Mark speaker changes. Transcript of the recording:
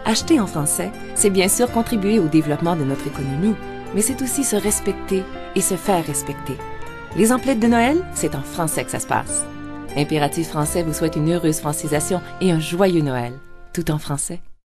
Speaker 1: Acheter en français, c'est bien sûr contribuer au développement de notre économie, mais c'est aussi se respecter et se faire respecter. Les emplettes de Noël, c'est en français que ça se passe. Impératif Français vous souhaite une heureuse francisation et un joyeux Noël, tout en français.